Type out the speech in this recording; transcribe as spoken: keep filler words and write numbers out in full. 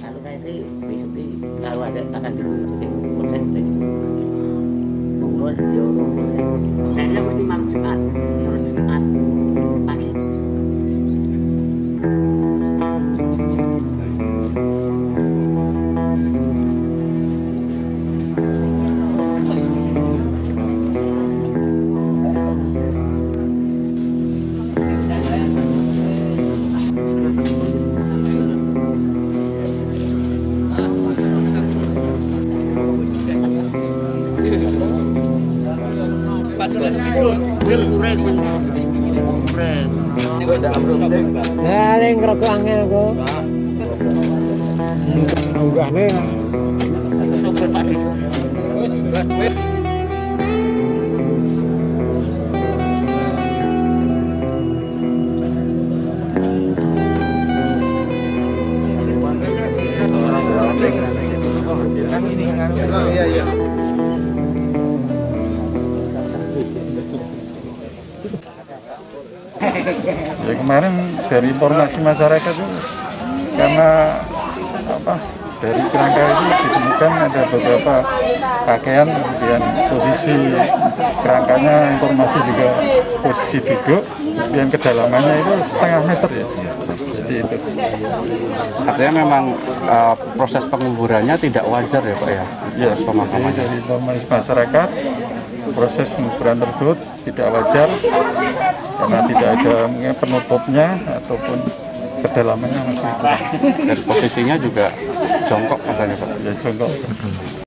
kalau saya sih besok sih kalau ada akan dirujukin konsen lagi. Umur dia konsen. Saya mesti malam Jumat, terus Jumat pagi. Nah, ini ngerokok angel kok. Enggaknya Sopir Pak Desa. Iya, iya. Ya kemarin dari informasi masyarakat itu karena apa dari kerangka itu ditemukan ada beberapa pakaian, kemudian posisi kerangkanya informasi juga posisi duduk, kemudian kedalamannya itu setengah meter ya. Jadi itu. Artinya memang uh, proses penguburannya tidak wajar ya Pak ya? Ya, jadi dari informasi masyarakat proses penguburan tersebut tidak wajar karena tidak ada penutupnya ataupun kedalamannya masih kurang. Dan posisinya juga jongkok katanya Pak? Ya jongkok.